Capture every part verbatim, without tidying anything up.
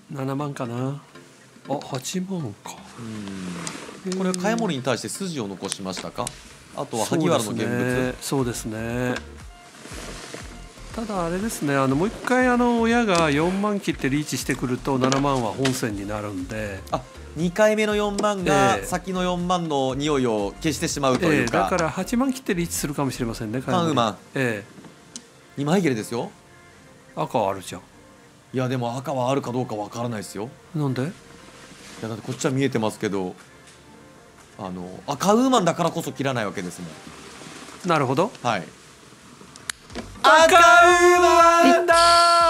ななまんかな。あ、はちまんか。 うん、これは茅森に対して筋を残しましたか。あとは萩原の現物。 そうですね。ただあれですね、あのもう一回あの親がよんまん切ってリーチしてくるとななまんは本線になるんで、 あ、にかいめのよんまんがええ先のよんまんの匂いを消してしまうというか、 ええだからはちまん切ってリーチするかもしれませんね。 パンウーマン、 えにまい切れですよ。 え赤はあるじゃん。 いやでも赤はあるかどうかわからないですよ。 なんで？ いやだってこっちは見えてますけど、あの赤ウーマンだからこそ切らないわけですもん。 なるほど。 はい。 赤ウーマンだ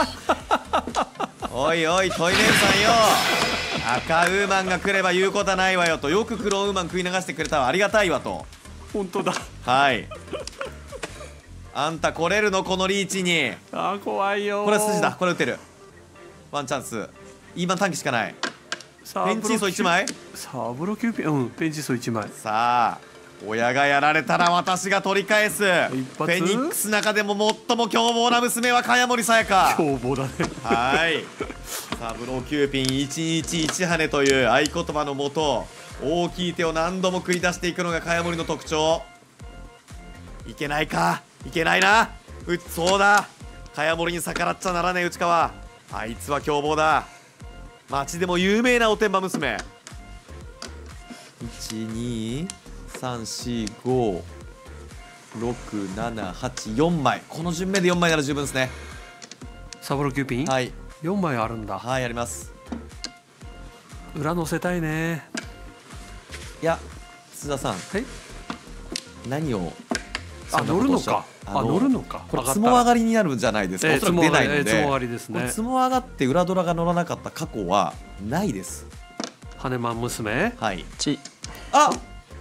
おいおいトイレンさんよ、赤ウーマンが来れば言うことはないわよと、よく黒ウーマン食い流してくれたわ、ありがたいわと。 本当だ。 はい。あんた来れるのこのリーチに。 あー怖いよー。 これは筋だ、これ打てる。ワンチャンス。今短期しかない。ペンチーソいちまい。 サブロキューピン、うんペンチーソいちまい。 さあ親がやられたら私が取り返す。フ発ェニックス中でも最も凶暴な娘は茅森さやか。 凶暴だね。 はいサブロキューピンいちにちいち羽という合言葉のもと、大きい手を何度も繰り出していくのが茅森の特徴。いけないか、いけないな。うそうだ、茅森に逆らっちゃならねえ内川。あいつは凶暴だ。町でも有名なおてんば娘。いちにさんしごろくななはちよんまい、この順目でよんまいなら十分ですね。 サブロキューピン、 はいよんまいあるんだ。 はいやります。 裏乗せたいね。 いや津田さん、 はい。 何をあ乗るのか。あ乗るのか。 これつも上がりになるんじゃないですか。おそらく出ないので、 つも上がりですね。 つも上がって裏ドラが乗らなかった過去はないです。 羽マン娘。 はい。 ち。 あ。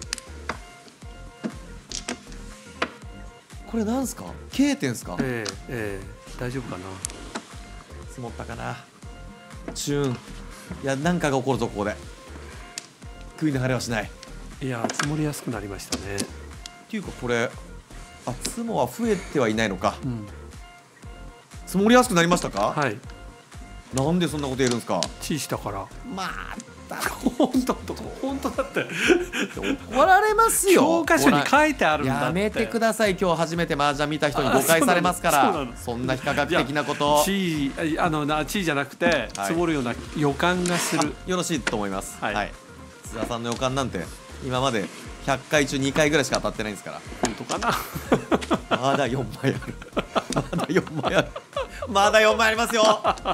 これなんすか。K 点ですか。 ええええ大丈夫かな。 積もったかな。チューン。いやなんかが起こるぞここで。食い逃れはしない。 いや積もりやすくなりましたね。 っていうかこれ。あ、つもは増えてはいないのか。うん、積もりやすくなりましたか。 はい。 なんでそんなこと言えるんですか。 チーしたから。 まあ、 本当本当だって。 怒られますよ。 教科書に書いてあるんだって。 やめてください。今日初めて麻雀見た人に誤解されますから。そんな非科学的なこと。 チーあのなチーじゃなくて積もるような予感がする。 よろしいと思います。 はい。 津田さんの予感なんて今までひゃっかい中にかいぐらいしか当たってないんですから。 本当かな。 まだよんまいある。まだよんまいある。まだよんまいありますよ。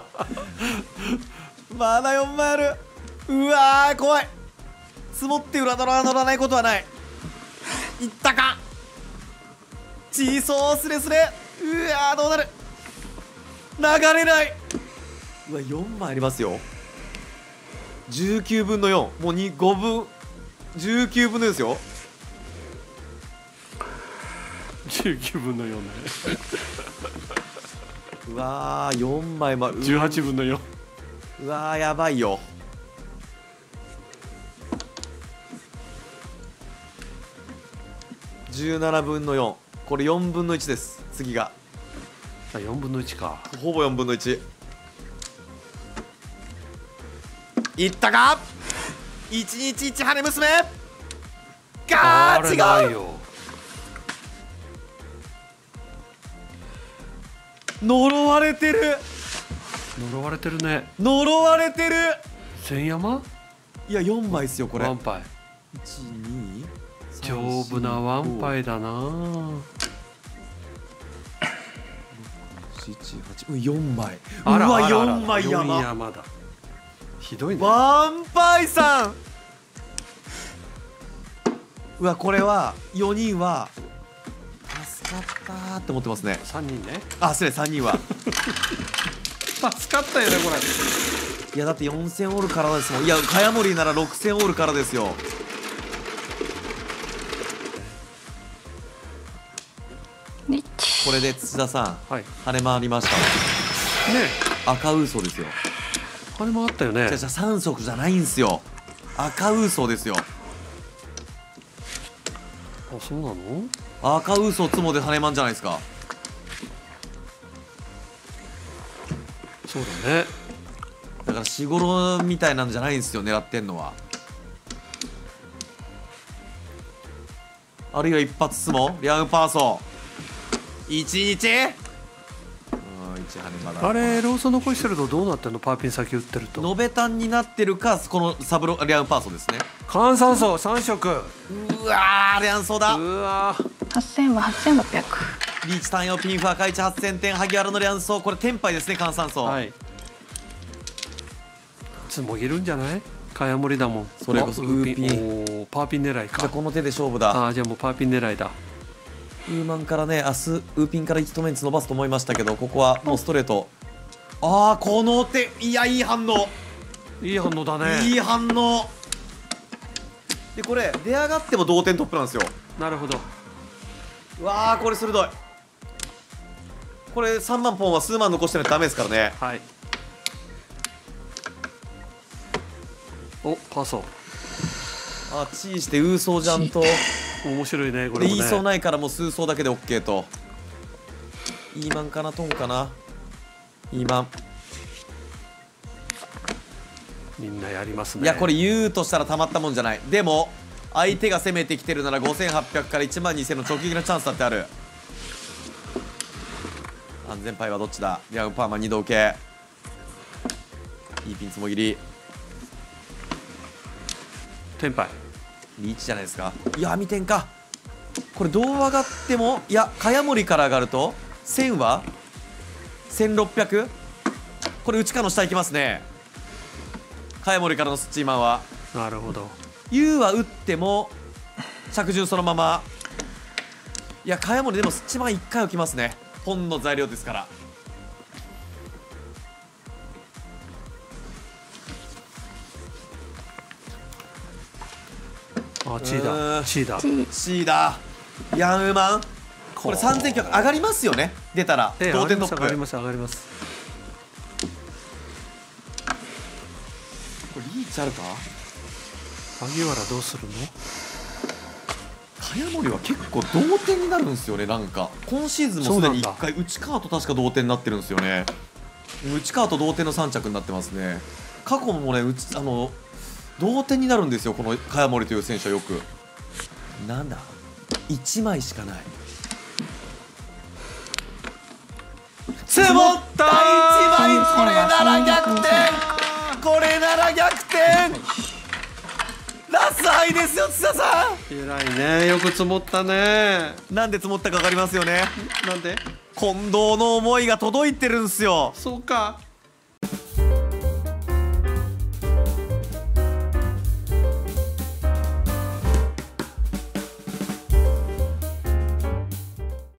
まだよんまいある。うわー怖い。積もって裏ドラ乗らないことはない。いったか。チーソースレスレ。うわーどうなる。流れない。うわよんまいありますよ。じゅうきゅうぶんのよん。もうにごぶんじゅうきゅうぶんのですよ。 じゅうきゅうぶんのよんね。 うわーよんまいまじゅうはちぶんのよん。 うわーやばいよ。じゅうななぶんのよん。これよんぶんのいちです。次がよんぶんのいちか。 ほぼよんぶんのいち。いったか。いちにちいち羽娘がー違う。呪われてる。 呪われてるね。 呪われてる。 千山。 いやよんまいですよこれ。 ワンパイ。 いちに丈夫なワンパイだな。 ろくしちはちよんまい。うわよんまい山。 山だ。ひどいね。 ワンパイさん。うわこれはよにんは助かったーって思ってますね。 さんにんね。 あ失礼さんにんは助かったよねこれ。 いやだってよんせんオールからですもん。いや茅森ならろくせんオールからですよ。これで土田さん、はい、跳ね回りましたね。赤ウーソですよ。 跳ね回ったよね。 じゃじゃさん色じゃないんですよ。赤ウーソですよ。 あそうなの。 赤ウーソつもで跳ね回んじゃないですか。 そうだね。 だかからしごろみたいなんじゃないんですよ、狙ってんのは。あるいは一発相撲リアムパーソンいちにち、うん、いちはねまだあれローソン残してるとどうなってんの？パーピン先打ってると延べ単になってるか、このサブロリアムパーソンですね。 換算層さん色。 うわーリアンソーだ。 うわーはっせんははっせんろっぴゃく。 リーチ単用ピンフ赤いちはっせんてん、萩原のリャンソー、これテンパイですね、換算層。 はい、つもぎるんじゃない？茅森だもん。 それこそウーピン、 おーパーピン狙いか。 じゃあこの手で勝負だ。 ああじゃあもうパーピン狙いだ。 ウーマンからね、明日ウーピンからいちとメンツ伸ばすと思いましたけど、ここはもうストレート。ああこの手、いやいい反応、 いい反応だね。 いい反応で、これ出上がっても同点トップなんですよ。 なるほど。 うわーこれ鋭い。これさんまんポンは数万残してないとダメですからね。 はい。おパーソあチーしてウーソージャンと面白いねこでれもね。 言いそうないからもう数層だけで OK と。イーマンかなトンかな。イーマン、 みんなやりますね。 いやこれ言うとしたらたまったもんじゃない。でも相手が攻めてきてるならごせんはっぴゃくからいちまんにせんの直撃のチャンスだってある。安全パイはどっちだ。リアムパーマンにど受け、いいピンつもぎり、 テンパイリーチじゃないですか。いや見てんか、これどう上がっても、いや茅森から上がるとせんはせんろっぴゃく、これ内側の下いきますね、茅森からのスッチーマンは。 なるほど。 U は打っても着順そのまま。いや茅森でもスッチーマンいっかい置きますね、本の材料ですから。 あチーだチーだ。 C だヤンウーマン、これさんぜんきゅうひゃく上がりますよね、出たらええ同点トップ。 上がります上がります。 これリーチあるか。 萩原どうするの？ 茅森は結構同点になるんですよね。なんか今シーズンもすでにいっかい内川と確か同点になってるんですよね。内川と同点のさん着になってますね。過去もねうちあの同点になるんですよ、この茅森という選手はよく。なんだいちまいしかない。積もったいちまい、これなら逆転、これなら逆転、ラスハイですよ津田さ偉いね、よく積もったね。 ん。なんで積もったか分かりますよね。 なんで？ 近藤の思いが届いてるんすよ。 そうか。